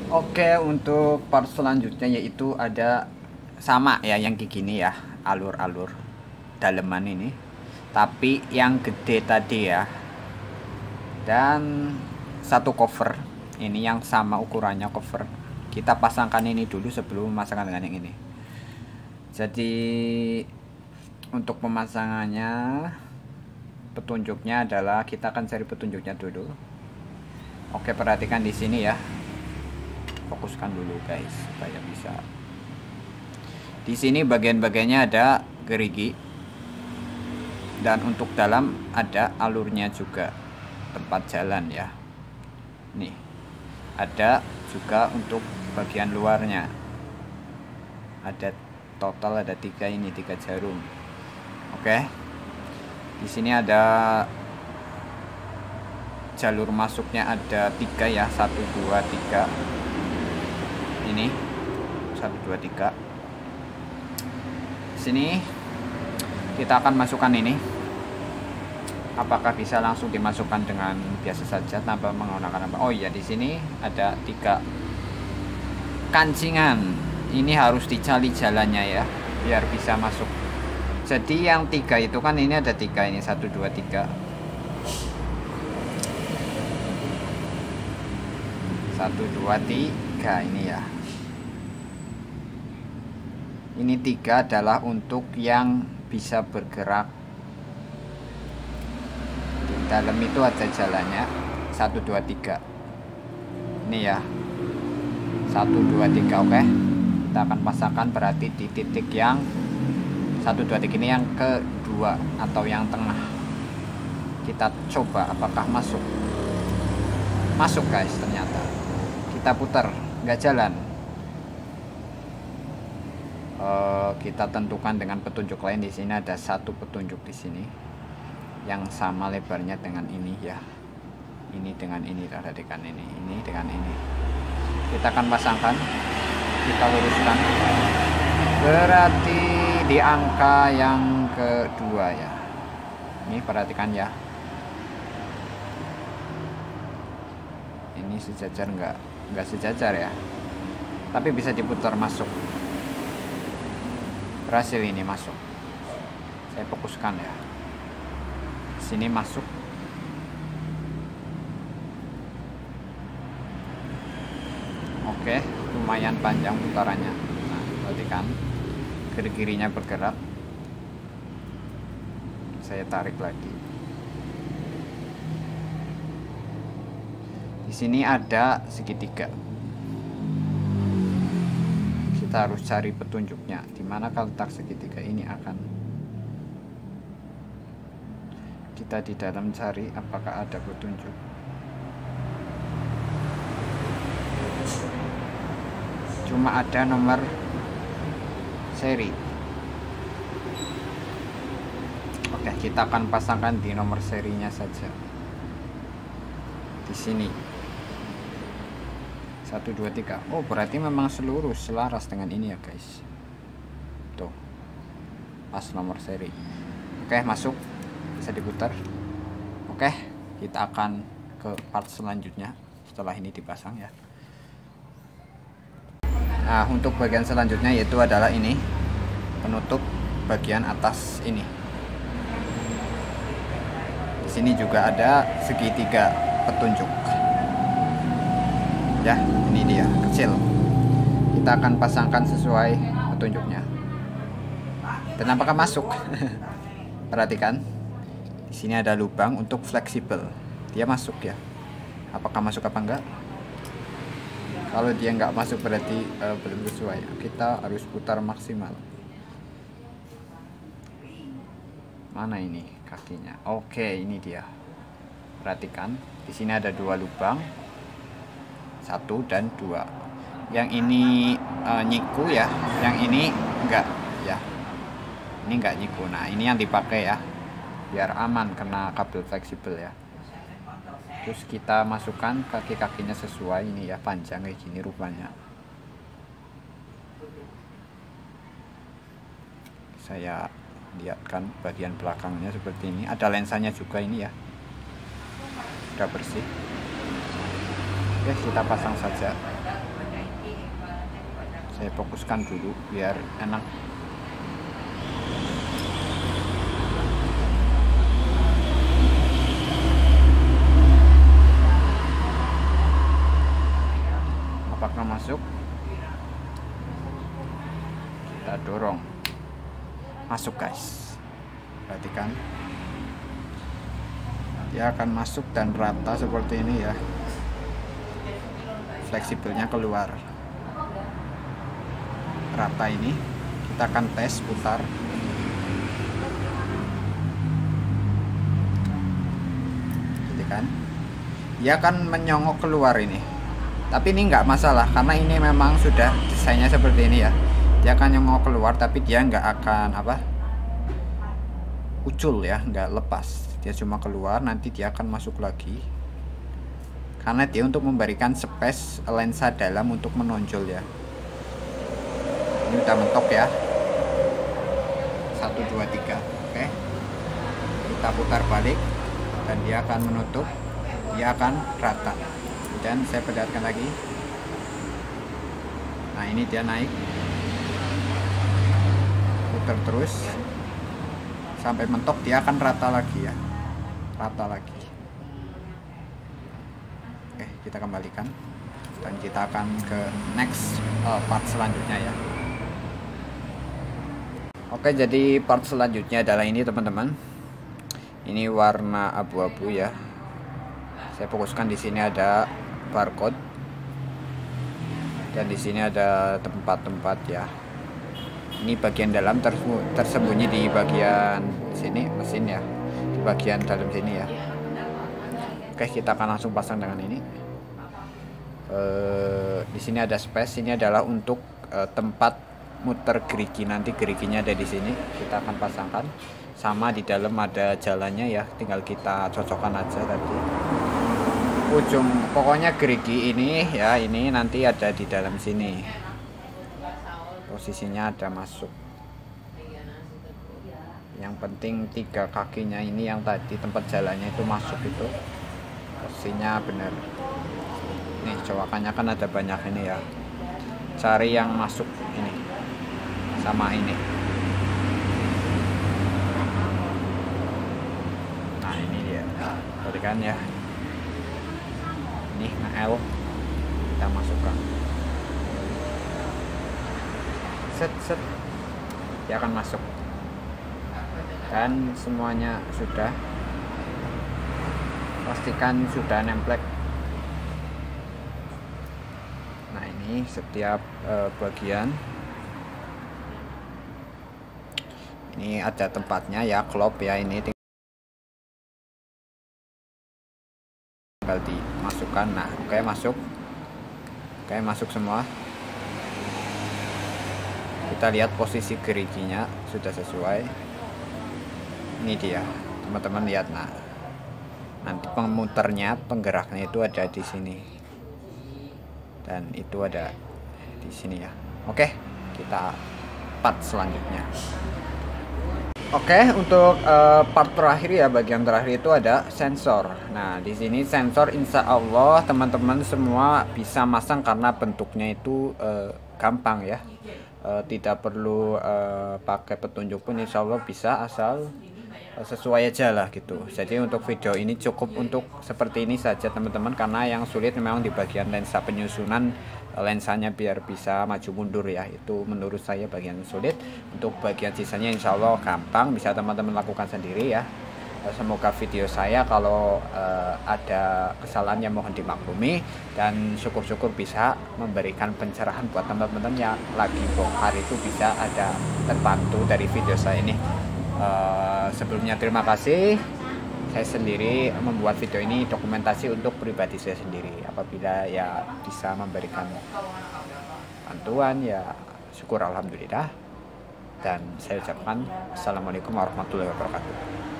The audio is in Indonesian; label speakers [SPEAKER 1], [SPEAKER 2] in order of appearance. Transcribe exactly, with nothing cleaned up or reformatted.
[SPEAKER 1] Oke, untuk part selanjutnya yaitu ada sama ya yang kayak gini ya, alur-alur daleman ini. Tapi yang gede tadi ya. Dan satu cover. Ini yang sama ukurannya cover. Kita pasangkan ini dulu sebelum memasangkan dengan yang ini. Jadi untuk pemasangannya petunjuknya adalah kita akan cari petunjuknya dulu. Oke, perhatikan di sini ya. Fokuskan dulu guys supaya bisa. Di sini bagian-bagiannya ada gerigi dan untuk dalam ada alurnya juga, tempat jalan ya. Nih ada juga untuk bagian luarnya, ada total ada tiga ini tiga jarum. Oke, di sini ada jalur masuknya ada tiga ya, satu dua tiga. Ini satu dua tiga. Sini kita akan masukkan ini. Apakah bisa langsung dimasukkan dengan biasa saja tanpa menggunakan apa? Oh iya, di sini ada tiga kancingan. Ini harus dicari jalannya ya biar bisa masuk. Jadi yang tiga itu kan ini ada tiga, ini satu dua tiga. Satu dua tiga ini ya. Ini tiga adalah untuk yang bisa bergerak. Di dalam itu ada jalannya. Satu dua tiga. Ini ya. Satu dua tiga, oke. Kita akan pasangkan berarti di titik yang satu dua tiga ini yang kedua atau yang tengah. Kita coba apakah masuk. Masuk guys ternyata. Kita putar, nggak jalan. Uh, kita tentukan dengan petunjuk lain. Di sini ada satu petunjuk di sini yang sama lebarnya dengan ini ya. Ini dengan ini, perhatikan ini, ini dengan ini. Kita akan pasangkan, kita luruskan. Berarti di angka yang kedua ya. Ini perhatikan ya. Ini sejajar nggak? Nggak sejajar ya. Tapi bisa diputar masuk. Berhasil ini masuk. Saya fokuskan ya. Sini masuk. Oke, lumayan panjang putarannya. Nah, perhatikan kiri-kirinya bergerak. Saya tarik lagi. Di sini ada segitiga. Kita harus cari petunjuknya di mana kalau letak segitiga ini akan kita di dalam cari apakah ada petunjuk. Cuma ada nomor seri. Oke, kita akan pasangkan di nomor serinya saja. Di sini satu dua tiga. Oh, berarti memang seluruh selaras dengan ini ya guys. Tuh, pas nomor seri. Oke, masuk, bisa diputar. Oke, kita akan ke part selanjutnya setelah ini dipasang ya. Nah, untuk bagian selanjutnya yaitu adalah ini, penutup bagian atas ini. Di sini juga ada segitiga petunjuk. Ya, ini dia kecil. Kita akan pasangkan sesuai petunjuknya. Dan apakah masuk? Perhatikan, di sini ada lubang untuk fleksibel. Dia masuk ya. Apakah masuk apa enggak? Kalau dia nggak masuk berarti uh, belum sesuai. Kita harus putar maksimal. Mana ini kakinya? Oke, ini dia. Perhatikan, di sini ada dua lubang. Satu dan dua. Yang ini uh, nyiku ya, yang ini enggak ya. Ini enggak nyiku. Nah, ini yang dipakai ya, biar aman kena kabel fleksibel ya. Terus kita masukkan kaki-kakinya sesuai ini ya, panjang kayak gini rupanya. Saya lihatkan bagian belakangnya seperti ini. Ada lensanya juga ini ya. Sudah bersih. Oke, kita pasang saja. Saya fokuskan dulu biar enak. Apakah masuk? Kita dorong. Masuk guys. Perhatikan. Dia akan masuk dan rata seperti ini ya. Fleksibelnya keluar. Rata ini. Kita akan tes putar. Perhatikan. Dia akan menyongok keluar ini. Tapi ini nggak masalah karena ini memang sudah desainnya seperti ini ya. Dia akan nyongok keluar tapi dia nggak akan apa ucul ya, nggak lepas. Dia cuma keluar, nanti dia akan masuk lagi karena dia untuk memberikan space lensa dalam untuk menonjol ya. Ini udah mentok ya, satu dua tiga. Oke, kita putar balik dan dia akan menutup, dia akan rata. Dan saya perlihatkan lagi. Nah ini dia naik, putar terus sampai mentok, dia akan rata lagi ya, rata lagi. Oke, kita kembalikan dan kita akan ke next uh, part selanjutnya ya. Oke, jadi part selanjutnya adalah ini teman-teman. Ini warna abu-abu ya. Saya fokuskan di sini ada barcode dan di sini ada tempat-tempat ya. Ini bagian dalam tersembunyi di bagian sini mesin ya, di bagian dalam sini ya. Oke, kita akan langsung pasang dengan ini. E, di sini ada space, ini adalah untuk e, tempat muter gerigi, nanti geriginya ada di sini. Kita akan pasangkan, sama di dalam ada jalannya ya, tinggal kita cocokkan aja tadi. Ujung pokoknya gerigi ini ya, ini nanti ada di dalam sini. Posisinya ada masuk. Yang penting tiga kakinya ini yang tadi tempat jalannya itu masuk, itu posisinya benar. Nih cowakannya kan ada banyak ini ya. Cari yang masuk ini sama ini. Nah ini dia. Perhatikan ya. Ini L kita masukkan. Set set, dia akan masuk dan semuanya sudah, pastikan sudah nemplek. Nah ini setiap uh, bagian ini ada tempatnya ya, klop ya, ini tinggal dimasukkan. Nah oke, masuk, oke masuk semua. Kita lihat posisi geriginya sudah sesuai. Ini dia teman-teman, lihat. Nah nanti pemuternya, penggeraknya itu ada di sini dan itu ada di sini ya. Oke, kita part selanjutnya. Oke, untuk uh, part terakhir ya, bagian terakhir itu ada sensor. Nah di sini sensor insya Allah teman-teman semua bisa masang karena bentuknya itu uh, gampang ya. Uh, tidak perlu uh, pakai petunjuk pun insya Allah bisa, asal uh, sesuai aja lah gitu. Jadi untuk video ini cukup untuk seperti ini saja teman-teman, karena yang sulit memang di bagian lensa penyusunan uh, lensanya biar bisa maju mundur ya, itu menurut saya bagian sulit. Untuk bagian sisanya insya Allah gampang, bisa teman-teman lakukan sendiri ya. Semoga video saya kalau uh, ada kesalahan yang mohon dimaklumi, dan syukur-syukur bisa memberikan pencerahan buat teman-teman yang lagi bongkar, itu bisa ada terbantu dari video saya ini. Uh, sebelumnya terima kasih. Saya sendiri membuat video ini dokumentasi untuk pribadi saya sendiri. Apabila ya bisa memberikan bantuan ya syukur alhamdulillah. Dan saya ucapkan assalamualaikum warahmatullahi wabarakatuh.